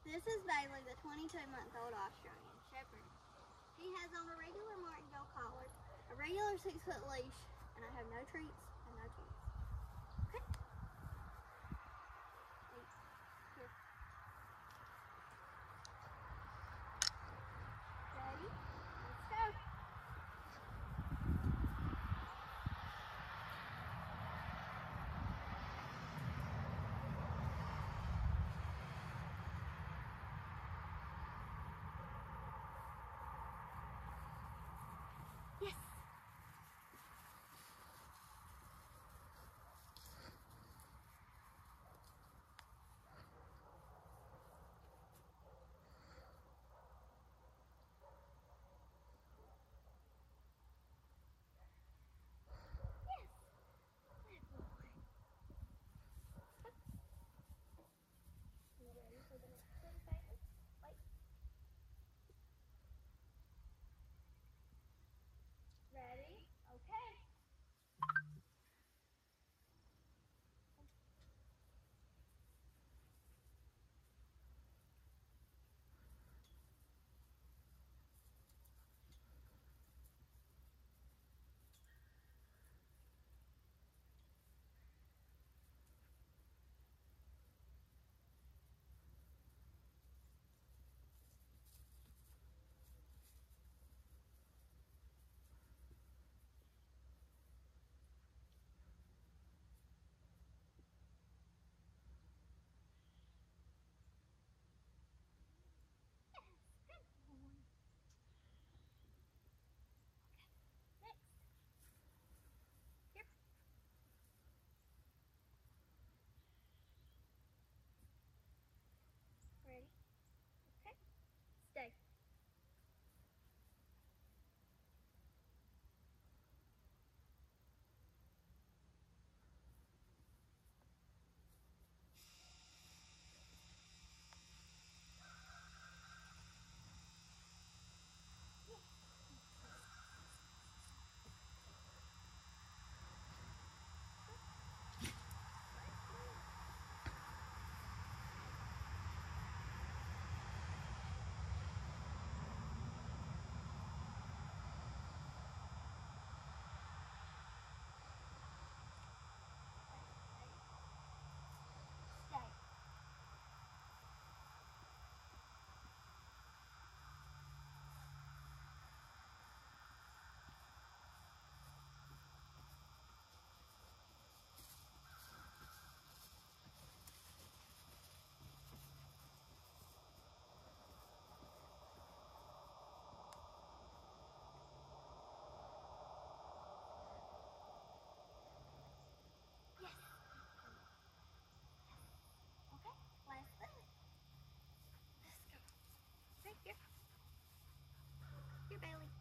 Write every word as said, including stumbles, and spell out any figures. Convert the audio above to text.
This is Bailey, the twenty-two-month-old Australian Shepherd. He has on a regular martingale collar, a regular six-foot leash, and I have no treats and no toys. Okay? Wait. Here. Ready? Let's go. Yes. Ready? Okay. Ready? Okay. Stay. Stay. Yes. Okay. Last thing. Let's go. Right here. Here, Bailey.